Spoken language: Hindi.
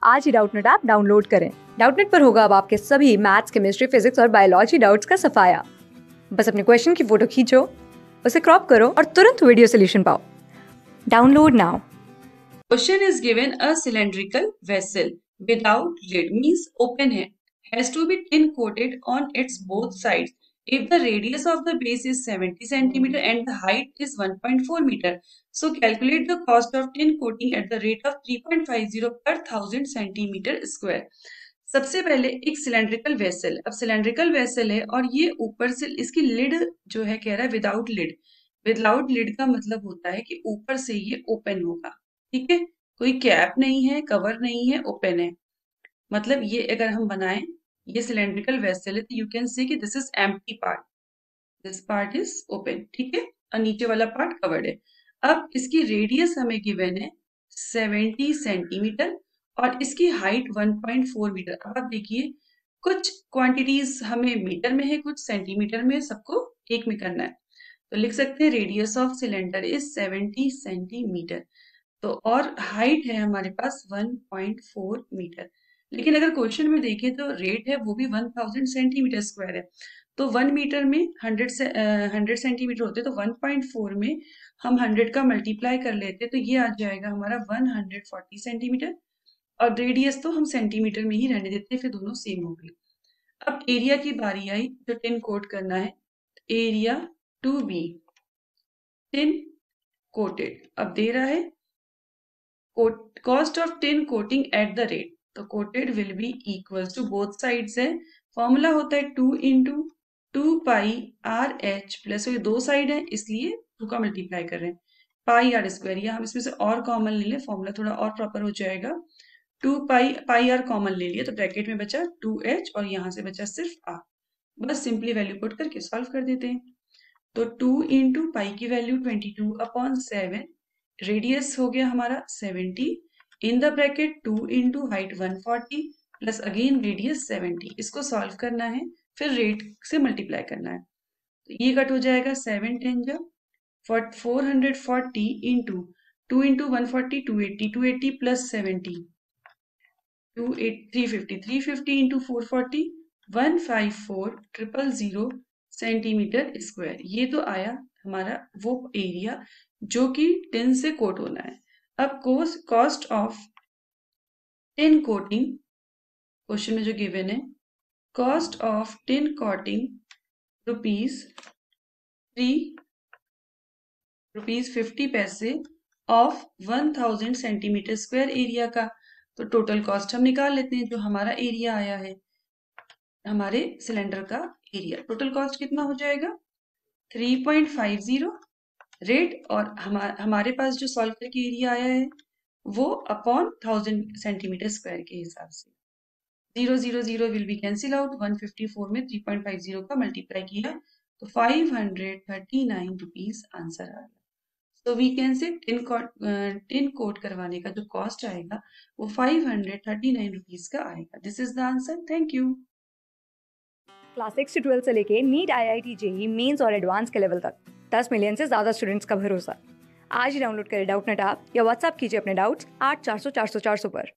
आज ही डाउटनेट ऐप डाउनलोड करें। डाउटनेट पर होगा अब आपके सभी मैथ्स, केमिस्ट्री, फिजिक्स और बायोलॉजी डाउट्स का सफाया। बस अपने क्वेश्चन की फोटो खींचो, उसे क्रॉप करो और तुरंत वीडियो सोल्यूशन पाओ। Download now. Question is given a cylindrical vessel without lid means open है has to be tin coated on its both sides if the radius of the base is 70 centimeter and the height is 1.4 meter. So calculate the cost of tin coating at the rate of 3.50 per 1000 centimeter square. सबसे पहले एक सिलेंड्रिकल वेसल, अब सिलेंड्रिकल वेसल है और ये ऊपर से इसकी लिड जो है कह रहा है विदाउट लिड। विदाउट लिड का मतलब होता है कि ऊपर से ये ओपन होगा, ठीक है, कोई कैप नहीं है, कवर नहीं है, ओपन है। मतलब ये अगर हम बनाएं, ये सिलेंड्रिकल वेसल है तो यू कैन से कि this is empty part, this part is open, ठीक है, और नीचे वाला पार्ट कवर्ड है। अब इसकी रेडियस हमें गिवन है 70 सेंटीमीटर और इसकी हाइट 1.4 मीटर। अब आप देखिए कुछ क्वांटिटीज हमें मीटर में है, कुछ सेंटीमीटर में, सबको एक में करना है। तो लिख सकते हैं radius of cylinder is 70 centimetre. तो और हाइट है हमारे पास 1.4 मीटर। लेकिन अगर क्वेश्चन में देखें तो रेट है वो भी 1000 सेंटीमीटर स्क्वायर है। तो 1 मीटर में 100 सेंटीमीटर होते तो 1.4 में हम 100 का मल्टीप्लाई कर लेते तो ये आ जाएगा हमारा 140 सेंटीमीटर, और रेडियस तो हम सेंटीमीटर में ही रहने देते, फिर दोनों सेम हो गए। अब एरिया की बारी आई जो टिन कोट करना है। Area to be tin coated, अब दे रहा है cost of tin coating at the rate, तो coated will be equals to both sides है, फॉर्मूला होता है 2 इंटू 2πr/h प्लस, ये दो साइड है इसलिए 2 का मल्टीप्लाई कर रहे हैं, पाई आर स्क्वायर, या हम इसमें से और कॉमन ले लें, फॉर्मूला थोड़ा और प्रॉपर हो जाएगा। 2 पाई आर कॉमन ले लिया तो ब्रैकेट में बचा 2h और यहाँ से बचा सिर्फ r। बस सिंपली वैल्यू पुट करके सॉल्व कर देते हैं। तो 2 इंटू पाई की वैल्यू 22/7, रेडियस हो गया हमारा 70, in the bracket 2 into height 140 plus again radius 70, इसको सॉल्व करना है, फिर रेट से मल्टीप्लाई करना है। तो ये कट हो जाएगा 7 10 जब 440 into 2 into 140 280 280 plus 70 350 350 into 440 154,000 centimetre square. ये तो आया हमारा वो एरिया जो कि टिन से कोट होना है। अब cost of tin coating question में जो गिवन है, cost of tin coating ₹3.50 of 1000 centimetre square area का। तो टोटल कॉस्ट हम निकाल लेते हैं, जो हमारा एरिया आया है, हमारे सिलेंडर का एरिया, टोटल कॉस्ट कितना हो जाएगा 3.50 रेट, और हमारे पास जो सॉल्व करके एरिया आया है वो अपॉन 1000 सेंटीमीटर स्क्वायर के हिसाब से। 0 0 0 विल बी कैंसिल आउट, 154 में 3.50 का मल्टीप्लाई किया तो 539 रुपीज आंसर आ गया। तो we can say tin coat करवाने का जो कॉस्ट आएगा वो 539 रुपीज का आएगा। This is the answer. Thank you. Class 6 से 12 से लेके नीट, IIT, JEE मेंस और एडवांस के लेवल तक 10 मिलियन से ज़्यादा स्टूडेंट्स का भरोसा। आज ही डाउनलोड करें डाउटनेट ऐप या व्हाट्सएप कीजिए अपने डाउट्स 8400 400 400 पर।